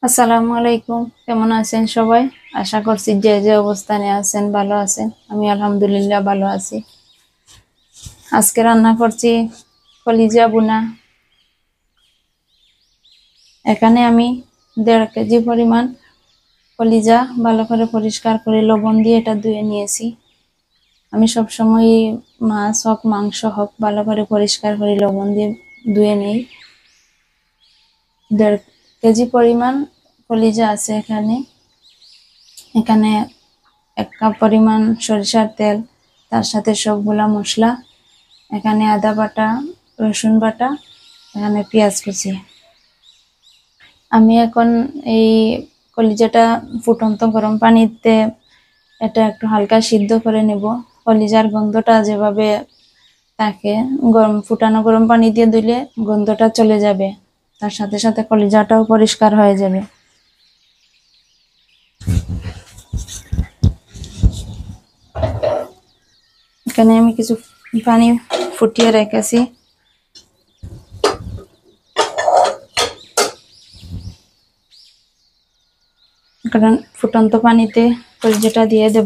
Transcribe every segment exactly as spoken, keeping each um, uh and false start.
আসসালামু আলাইকুম। কেমন আছেন সবাই? আশা করছি যে যে অবস্থানে আছেন ভালো আছেন। আমি আলহামদুলিল্লাহ ভালো আছি। আজকে রান্না করছি কলিজা বুনা। এখানে আমি দেড় কেজি পরিমাণ কলিজা ভালো করে পরিষ্কার করে লবণ দিয়ে এটা ধুয়ে নিয়েছি। আমি সবসময় মাছ হোক মাংস হোক ভালো করে পরিষ্কার করে লবণ দিয়ে ধুয়ে নিই। দেড় কেজি পরিমাণ কলিজা আছে এখানে। এখানে এক কাপ পরিমাণ সরিষার তেল, তার সাথে সবগুলা মশলা, এখানে আদা বাটা, রসুন বাটা, এখানে পেঁয়াজ কুচি। আমি এখন এই কলিজাটা ফুটন্ত গরম পানিতে এটা একটু হালকা সিদ্ধ করে নেব। কলিজার গন্ধটা যেভাবে থাকে গরম ফুটানো গরম পানি দিয়ে দিলে গন্ধটা চলে যাবে, তার সাথে সাথে কলিজাটাও পরিষ্কার হয়ে যাবে। এখানে আমি কিছু পানি ফুটিয়ে রেখেছি। কারণ ফুটন্ত পানিতে কলিজাটা দিয়ে দেব।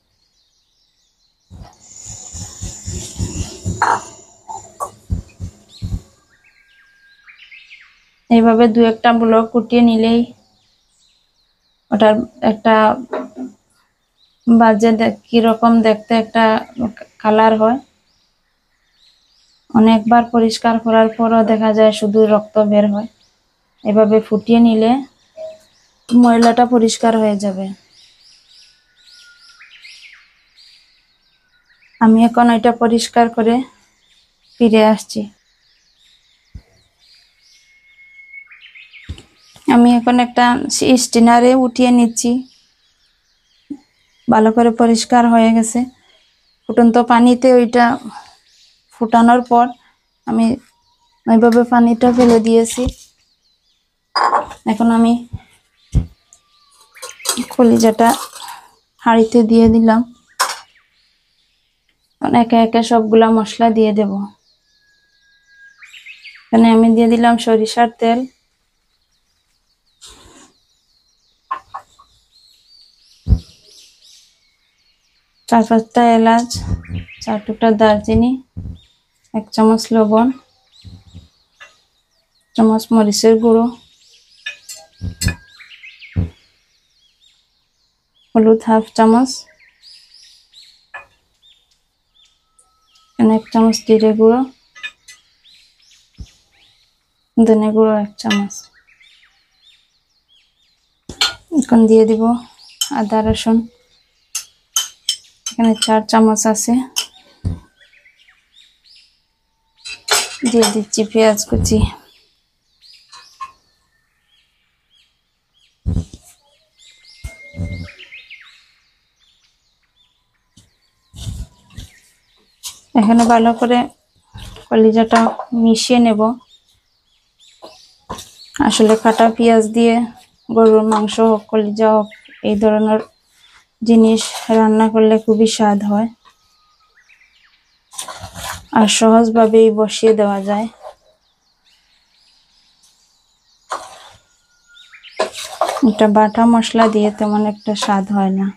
এইভাবে দু একটা ব্লক কুটিয়ে নিলেই ওটার একটা বাজে কিরকম দেখতে একটা কালার হয়। অনেকবার পরিষ্কার করার পরও দেখা যায় শুধু রক্ত বের হয়। এভাবে ফুটিয়ে নিলে ময়লাটা পরিষ্কার হয়ে যাবে। আমি এখন এটা পরিষ্কার করে ফিরে আসছি। আমি এখন একটা স্টিনারে উঠিয়ে নিচ্ছি। ভালো করে পরিষ্কার হয়ে গেছে। ফুটন্ত পানিতে ওইটা ফুটানোর পর আমি ওইভাবে পানিটা ফেলে দিয়েছি। এখন আমি কলিজাটা হাঁড়িতে দিয়ে দিলাম। একে একে সবগুলা মশলা দিয়ে দেব। এখানে আমি দিয়ে দিলাম সরিষার তেল, চার পাঁচটা এলাচ, চার টুকটা দারচিনি, এক চামচ লবণ, চামচ মরিচের গুঁড়ো, হলুদ হাফ চামচ, এক চামচ জিরে গুঁড়ো, ধনে গুঁড়ো এক চামচ। এখন দিয়ে দিব আদা রসুন, এখানে চার চামচ আছে। দিয়ে দিচ্ছি পেঁয়াজ কুচি। এখানে ভালো করে কলিজাটা মিশিয়ে নেব। আসলে কাটা পেঁয়াজ দিয়ে গরুর মাংস হোক কলিজা হোক এই ধরনের জিনিস রান্না করলে খুবই স্বাদ হয় আর সহজভাবেই বসিয়ে দেওয়া যায়। এটা বাটা মশলা দিয়ে তেমন একটা স্বাদ হয় না।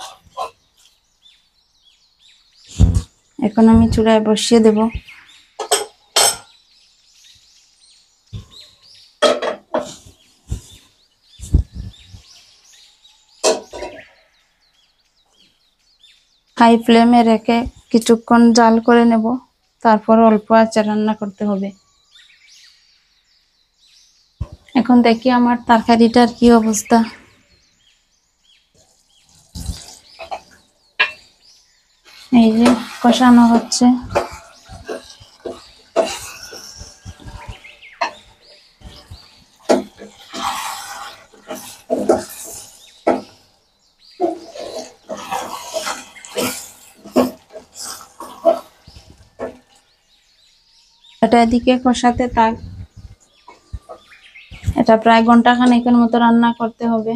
এখন আমি চুলায় বসিয়ে দেব। হাই ফ্লেমে রেখে কিছুক্ষণ জাল করে নেব, তারপর অল্প আঁচে রান্না করতে হবে। এখন দেখি আমার তরকারিটার কি অবস্থা। এই যে কষানো হচ্ছে। এটা এদিকে কষাতে থাক। এটা প্রায় ঘন্টা খানেকের মতো রান্না করতে হবে।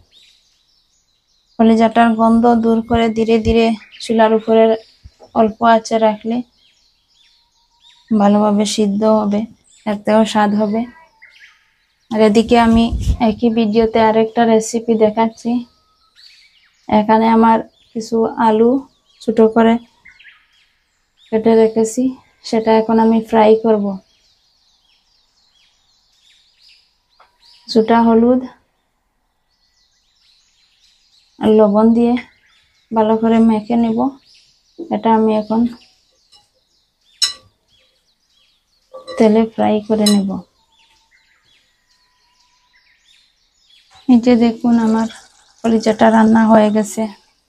কলিজাটার গন্ধ দূর করে ধীরে ধীরে চুলার উপরে অল্প আঁচে রাখলে ভালোভাবে সিদ্ধ হবে, এতেও স্বাদ হবে। আর এদিকে আমি একই ভিডিওতে আরেকটা রেসিপি দেখাচ্ছি। এখানে আমার কিছু আলু ছোট করে কেটে রেখেছি, সেটা এখন আমি ফ্রাই করব। কিছুটা হলুদ আর লবণ দিয়ে ভালো করে মেখে নেব। এটা আমি এখন তেলে ফ্রাই করে নেব। এই যে দেখুন আমার কলিজাটা রান্না হয়ে গেছে।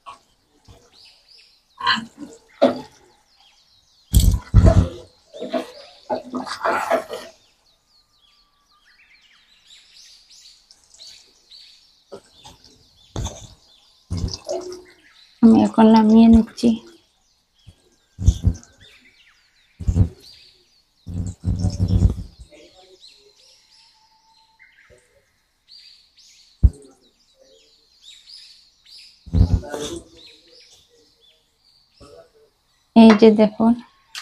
আমি এখন নামিয়ে নিচ্ছি। এই যে দেখুন,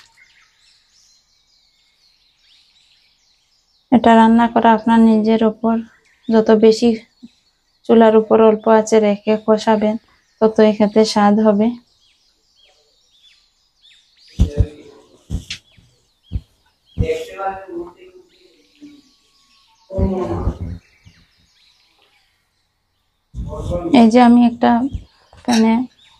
এটা রান্না করা আপনার নিজের উপর। যত বেশি চুলার উপর অল্প আঁচে রেখে কষাবেন, তত খেতে স্বাদ হবে। এই যে আমি একটা প্যানে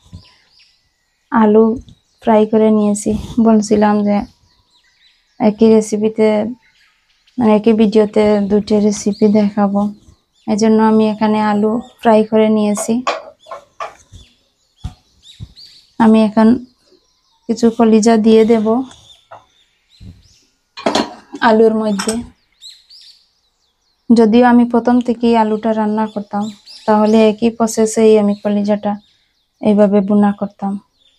আলু ফ্রাই করে নিয়েছি। বলছিলাম যে একই রেসিপিতে মানে একই ভিডিওতে দুটি রেসিপি দেখাবো, এই জন্য আমি এখানে আলু ফ্রাই করে নিয়েছি। আমি এখন কিছু কলিজা দিয়ে দেব আলুর মধ্যে। যদিও আমি প্রথম থেকেই আলুটা রান্না করতাম, তাহলে একই প্রসেসেই আমি কলিজাটা এইভাবে বুনা করতাম।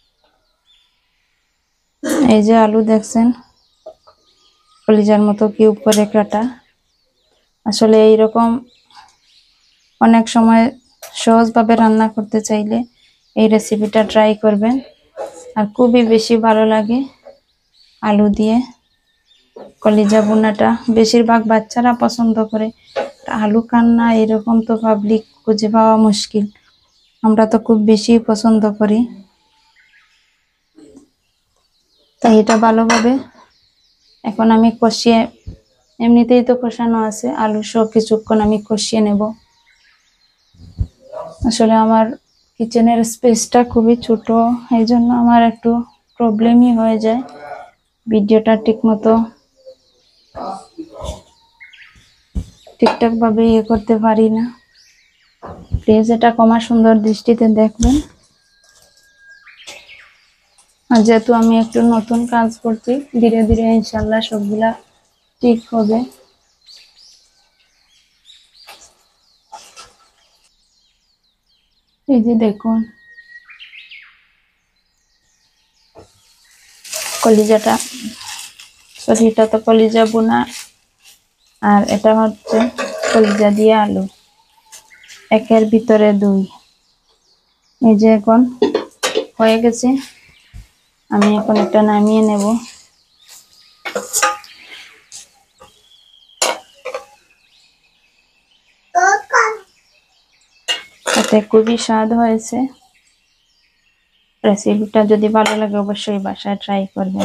এই যে আলু দেখছেন, কলিজার মতো কিউব করে কাটা। আসলে এইরকম অনেক সময় সহজভাবে রান্না করতে চাইলে এই রেসিপিটা ট্রাই করবেন, আর খুবই বেশি ভালো লাগে আলু দিয়ে কলিজা বোনাটা। বেশিরভাগ বাচ্চারা পছন্দ করে। আলু কান্না এরকম তো পাবলিক খুঁজে পাওয়া মুশকিল, আমরা তো খুব বেশি পছন্দ করি। তাই এটা ভালোভাবে এখন আমি কষিয়ে, এমনিতেই তো কষানো আছে, আলু সহ কিছুক্ষণ আমি কষিয়ে নেব। আসলে আমার কিচেনের স্পেসটা খুবই ছোট, এই জন্য আমার একটু প্রবলেমই হয়ে যায়, ভিডিওটা ঠিক মতো ঠিকঠাক ভাবে ইয়ে করতে পারি না। প্লিজ এটা ক্ষমা সুন্দর দৃষ্টিতে দেখবেন। আর যেহেতু আমি একটু নতুন কাজ করছি, ধীরে ধীরে ইনশাল্লাহ সবগুলা ঠিক হবে। এই যে দেখুন কলিজাটা, সরি এটা তো কলিজা বোনা, আর এটা হচ্ছে কলিজা দিয়ে আলু, একের ভিতরে দুই। এই যে এখন হয়ে গেছে, আমি এখন একটা নামিয়ে নেব। এতে খুবই স্বাদ হয়েছে। রেসিপিটা যদি ভালো লাগে অবশ্যই বাসায় ট্রাই করবেন।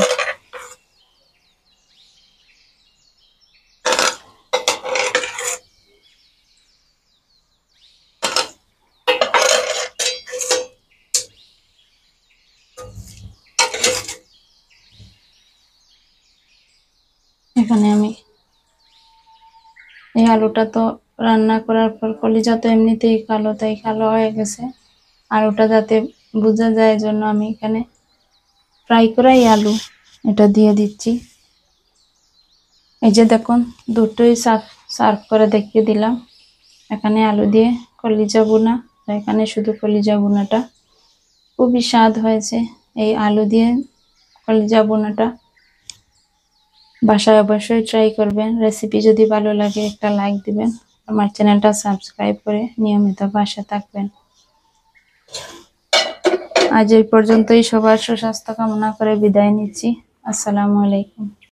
এখানে আমি এই আলুটা তো রান্না করার পর কলিজা তো এমনিতেই কালো, তাই কালো হয়ে গেছে। আলুটা যাতে বোঝা যায় জন্য আমি এখানে ফ্রাই করাই আলু এটা দিয়ে দিচ্ছি। এই যে দেখুন দুটোই সার্ভ সার্ভ করে দেখিয়ে দিলাম। এখানে আলু দিয়ে কলিজা বোনা, এখানে শুধু কলিজা বোনাটা। খুবই স্বাদ হয়েছে এই আলু দিয়ে কলিজা বোনাটা। বাসায় অবশ্যই ট্রাই করবেন। রেসিপি যদি ভালো লাগে একটা লাইক দিবেন, আমার চ্যানেলটা সাবস্ক্রাইব করে নিয়মিত পাশে থাকবেন। আজ এই পর্যন্তই, সবার সুস্বাস্থ্য কামনা করে বিদায় নিচ্ছি। আসসালামু আলাইকুম।